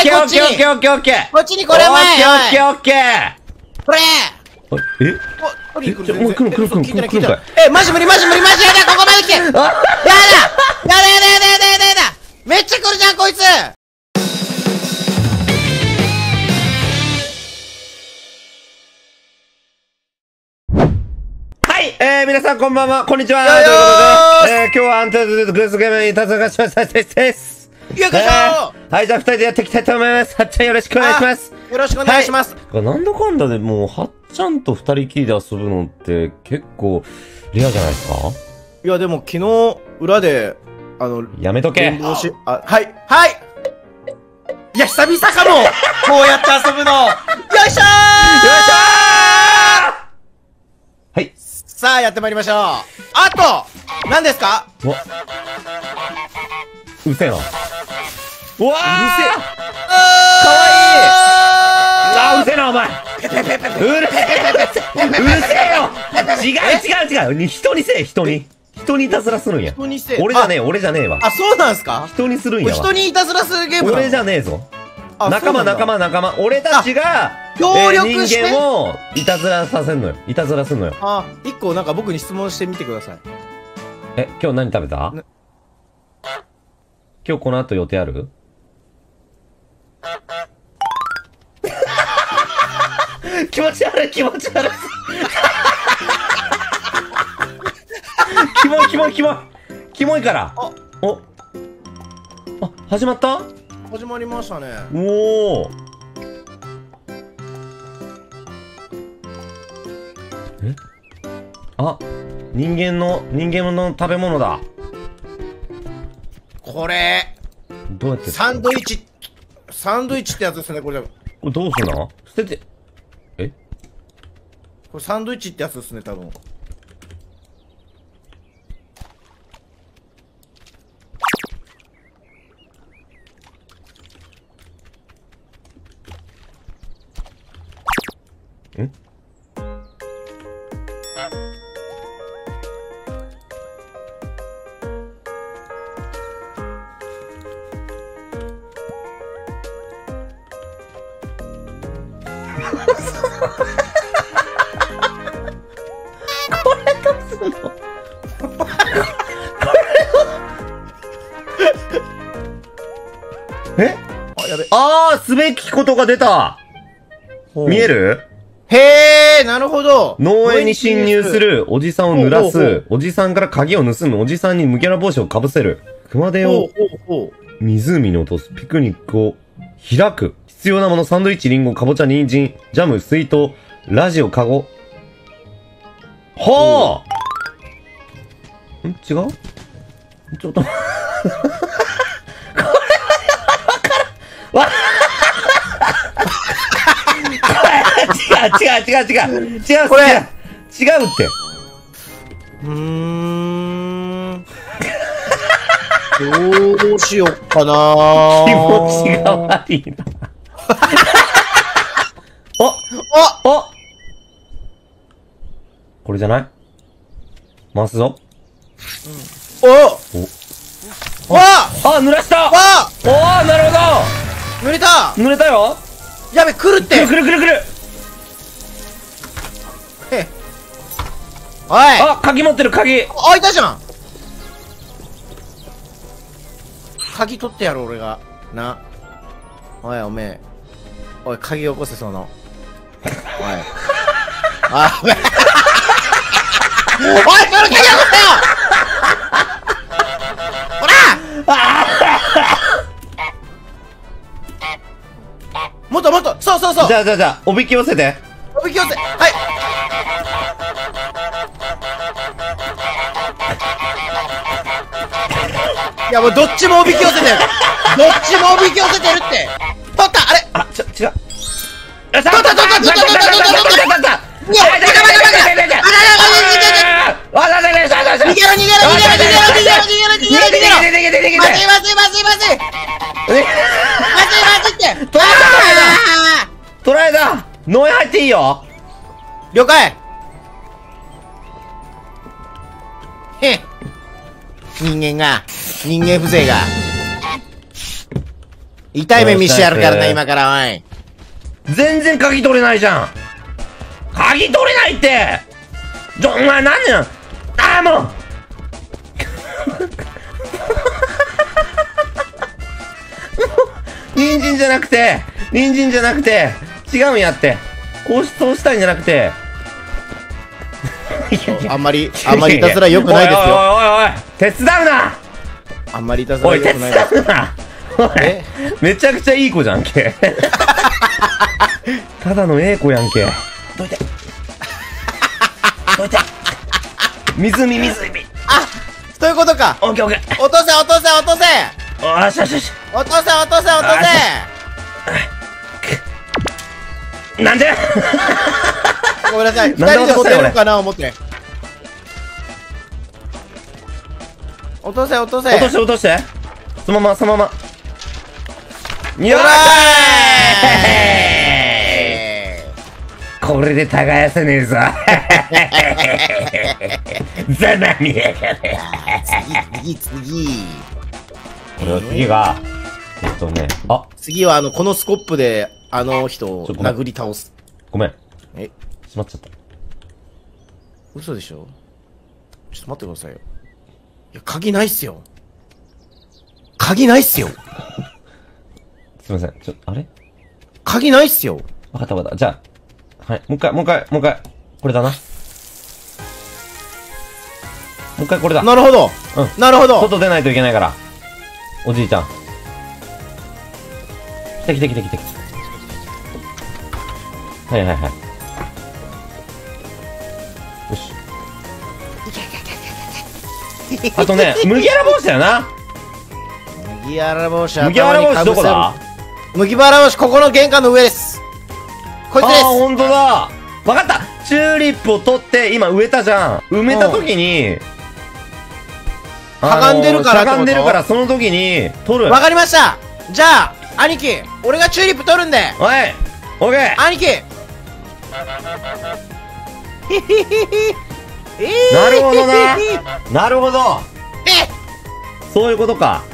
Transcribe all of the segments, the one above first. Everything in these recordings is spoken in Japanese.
い、こっちに。 オッケーオッケーオッケー。 こっちにこれお前。 オッケーオッケーオッケー。 これ。 え？ お、来るもう来る来る来る来る来る。 マジ無理マジ無理マジやだ、ここまで来て。やだやだやだやだやだ。めっちゃ来るじゃん、こいつ。 皆さんこんばんは、こんにちは。ということで、今日はアンタズグルースゲームにいたずらしましたです。 よくしょはい、じゃあ二人でやっていきたいと思います。はっちゃんよろしくお願いします。 よろしくお願いします。 なんだかんだでもう、はっちゃんと二人きりで遊ぶのって結構レアじゃないですか？ いや、でも昨日、裏で、 やめとけ。 はい、はい。いや、久々かもこうやって遊ぶの。よいしょーはい。 さあ、やってまいりましょう。あと、何ですか？ うるせえな。うわー、うるせえ。かわいい。うるせえな、お前。うるせえよ。違う。人にせえ、人にいたずらするんや。俺じゃねえわ。 あ、そうなんすか？ 人にするんやわ。 人にいたずらするゲーム。 俺じゃねえぞ。仲間。俺たちが、 協力して人間をいたずらさせんのよ。いたずらすんのよ。 一個なんか僕に質問してみてください。 今日何食べた？今日この後予定ある？気持ち悪い。キモいから。始まった？ 始まりましたね。 おお。人間の食べ物だ。 これ、 どうやってサンドイッチってやつですね、これ。 これどうすんの？捨てて。 これサンドイッチってやつですね、多分。 これどうすんの？やべ。すべきことが出た。見える？ へー、なるほど。 農園に侵入する、おじさんを濡らす、おじさんから鍵を盗む、おじさんに麦わら帽子をかぶせる、熊手を湖に落とす、ピクニックを開く、必要なもの、サンドイッチ、リンゴ、かぼちゃ、人参、ジャム、水筒、ラジオ、カゴ。はぁ！違う？ちょっと。これわ違うこれ違うって。 どうしよっかな気持ちが悪いな。これじゃない？回すぞ。濡らした！なるほど！ 濡れたよ！やべ、来るって！ 来るおい！ 鍵持ってる、鍵！ いたじゃん！鍵取ってやろ、俺が。な。おい、おめえ。おい、鍵起こせ、その。おい。おい、その鍵起こせよ！ほら！もっとそうじゃあ、おびき寄せて。 はい。いや、もうどっちもおびき寄せてるって。取った！あれ？ 違う。 取った！ 捕らえた！農園入っていいよ！ 了解！人間風情が。 痛い目見してやるからな、今から、おい。 全然鍵取れないじゃん。鍵取れないって。お前何やん。ああ、もう。人参じゃなくて、違うんやって。こうしたいんじゃなくて。 あんまりいたずら良くないですよ。 おい、手伝うな。 あんまりいたずら良くないです。 おい、手伝うな。めちゃくちゃいい子じゃんけ。ただのええ子やんけ。どいて。湖。 あ、そういうことか。 オッケーオッケー。 落とせ。 よし。 落とせ。 なんでごめんなさい。二人で持てるかな思って。落とせ。 落として。そのまま。よーしこれで耕せねえぞ。ざまみやがれ。 次。 俺は次が、 次はこのスコップで、人を殴り倒す。 ごめん。 えしまっちゃった。 嘘でしょ？ちょっと待ってくださいよ。いや、鍵ないっすよ。 すいません。あれ鍵ないっすよ。 わかった。じゃあ、はい。もう一回。これだな。もう一回これだ。 なるほど。なるほど。 外出ないといけないから。おじいちゃん。来て。はい。よし。あとね、麦わら帽子だよな。 麦わら帽子どこだ？ 麦わら帽子、ここの玄関の上です。こいつです。 ほんとだ。わかった。チューリップを取って、今植えたじゃん。埋めた時に、 しゃがんでるから、 その時に、取る。 わかりました。じゃあ、兄貴、俺がチューリップ取るんで。 おい、オッケー。 兄貴。 なるほど。そういうことか。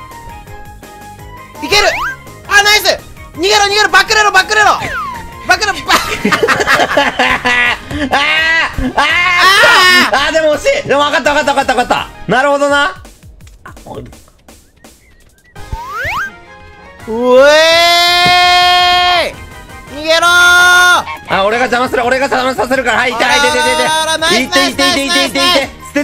いける。あ、ナイス。逃げろ。バックレロ。でも惜しい。 でも分かった。なるほどな。 うえーい。逃げろー。 俺が邪魔させるから。はい、痛い。捨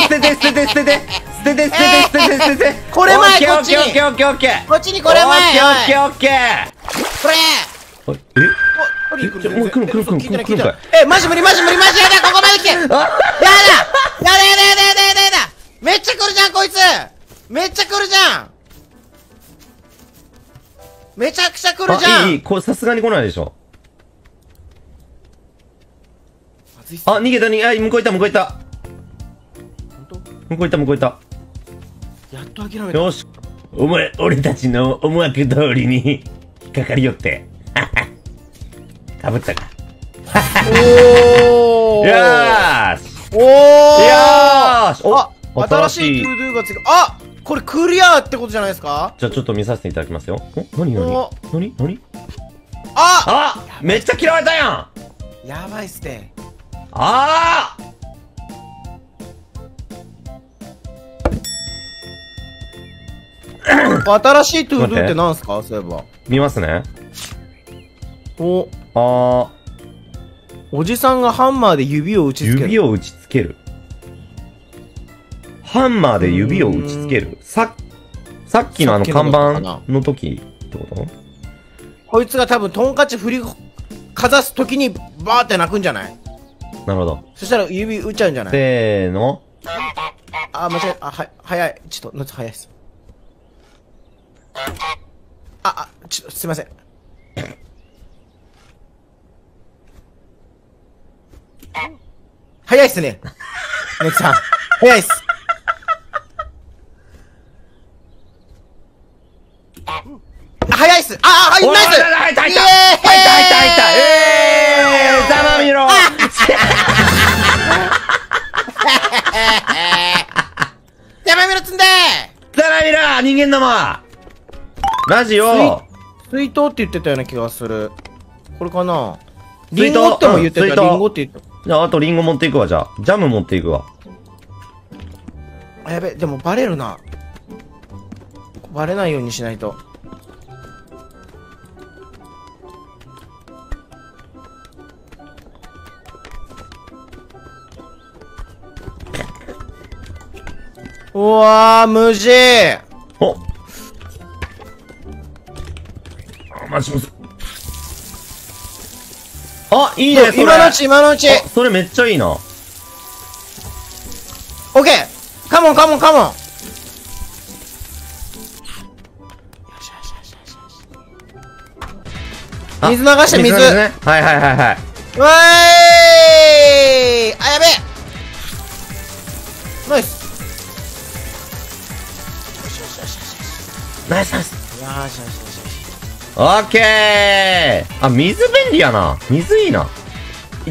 てて。 これ前、こっちに。 オッケー。 こっちにこれ前。 オッケー。 これ。 来る。 マジ無理。やだ、ここまで来て。やだ。めっちゃ来るじゃん、こいつ。めちゃくちゃ来るじゃん。 いい。これさすがに来ないでしょ。逃げた。向こう行った。向こう行った。 やっと諦めた。 よし。俺たちの思惑通りに引っかかりよって。かぶったか。 おー。 よーし。 新しいトゥードゥがつく。あ、これクリアってことじゃないですか？ じゃあちょっと見させていただきますよ。何めっちゃ嫌われたやん。 やばいっすね。新しいトゥードゥってなんすか？そういえば。 見ますね。 おじさんがハンマーで指を打ちつける。 ハンマーで指を打ちつける。さっきの看板の時ってこと？ こいつが多分トンカチ振りかざす時にバーって鳴くんじゃない？ なるほど。 そしたら指打っちゃうんじゃない？ せーの。 間違え、早い。ちょっと、早いっす。すいません。早いっすね。のつさん。早いっす。早いっす。ナイス。 入ったざまみろ。 ざまみろ積んで。 ざまみろ人間ども。 ラジオ。 水筒って言ってたような気がする。これかな。 水筒リンゴっても言ってた。 水筒リンゴって言ってた。 じゃあ、あとリンゴ持っていくわ、じゃあ。ジャム持っていくわ。 あ、やべ、でもバレるな。バレないようにしないと。うわー、無事。 おマジむず。あ、いいね、それ。 今のうち、今のうち。 あそれめっちゃいいな。 オッケー。カモン、カモン、カモン。よしよしよしよしよし。 あ水流して水。 ね。はいはいはいはい。 うわーい。あ、やべえ。ナイス。よしよしよしよし。 ナイスナイス。 よしよしよしよし。 オッケー。あ、水便利やな。水いいな。いった。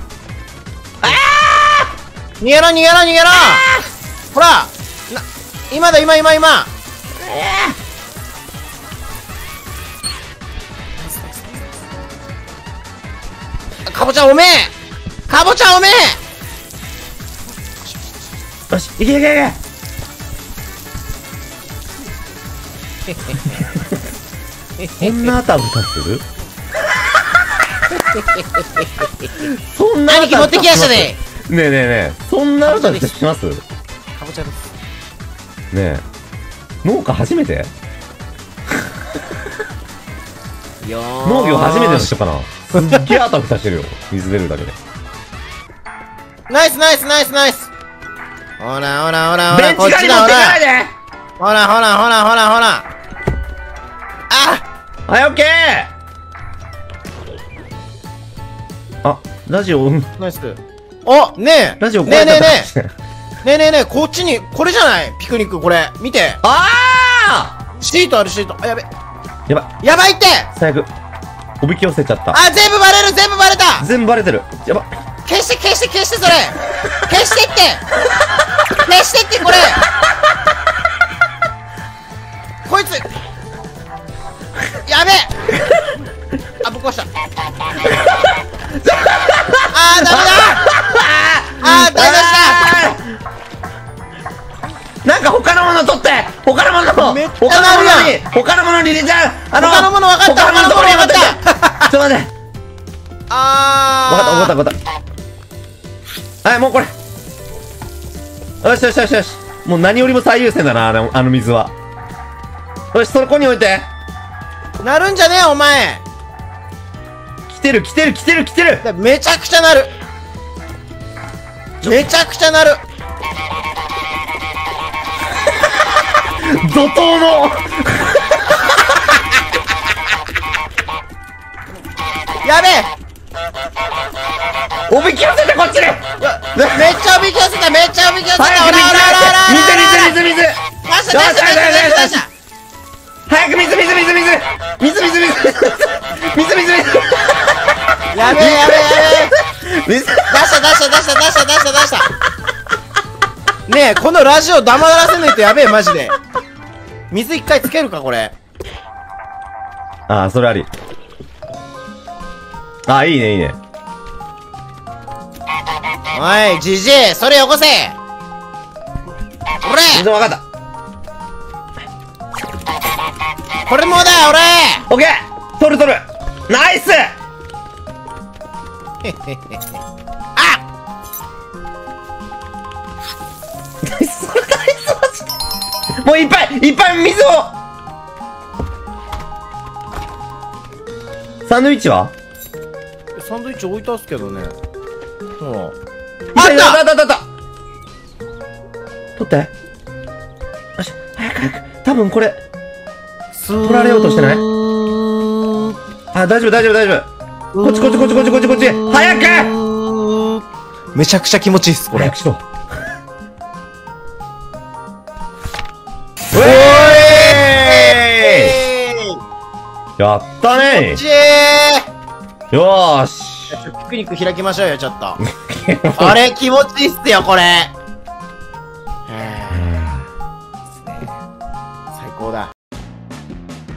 逃げろ逃げろ逃げろ。ほら今だ今今今。かぼちゃおめえ。かぼちゃおめえ。 よし、いけいけいけ。そんなあたふたするそんな兄貴持ってきやしたね。 ねえねえねえ、そんなあたふたしますねかぼちゃです。 え。農家初めて農業初めての人かな。すっげえあたふたしてるよ。水出るだけで。 ナイスナイスナイスナイス。ほらほらほらほら、 ベンチこっちだほ狩り持っていかないら。 で。 ほらほらほらほらほら。あ、 はい、オッケー。あ、ラジオ、 ナイス。お、ねえ。 ラジオねえねえねえ。 え。ねえねえねえ、こっちに、これじゃないピクニックこれ。見て。 あシートあるシート。あ、やべ。 ーやばい。 やばいって。 最悪。おびき寄せちゃった。 あ、全部バレる全部バレた。 全部バレてる。やば。 消して消して消してそれ。消してって。消してってこれ。こいつ。やべえ。あ、ぶっ壊した。あー、ダメだ。あー、台無しなんか他のもの取って、他のものめっちゃなるやん。 他のものに入れちゃう。 他のもの分かった他のもの他のもの分かったちょっと待って。 あー。 わかった。はい、もうこれ。よしよしよしよし。もう何よりも最優先だな、あの水は。よし、そこに置いて。 なるんじゃねえお前。 来てる。 めちゃくちゃなる。めちゃくちゃなる。 怒涛のやべえ。 おびき寄せてこっちに。 めっちゃおびき寄せためっちゃおびき寄せた。 早くほらほらほらほらほら。 水出した出した出した出した。 早く水やべえやべえやべえ。 水出したねえ、このラジオ黙らせないとやべえマジで。水一回つけるかこれ。 ああ、それあり。ああ、いいね。 おいじじい、それよこせ。俺水分かった。 これもだよ俺。 オッケー。取るナイス。 あ、 ナイスマジで。もういっぱい水を。サンドイッチはサンドイッチ置いたっすけどね。ほら。 あった取って。よし、早く。多分これ、取られようとしてない？あ、大丈夫。こっち。早く。 めちゃくちゃ気持ちいいっす、これ。 早くしろ。 おーい。 やったねちよーし。 ピクニック開きましょうよ、ちょっと。あれ、気持ちいいっすよ、これ。最高だ。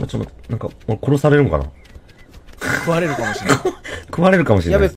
ちょっと、なんか、殺されるのかな。 食われるかもしれない。 食われるかもしれない。 やべ、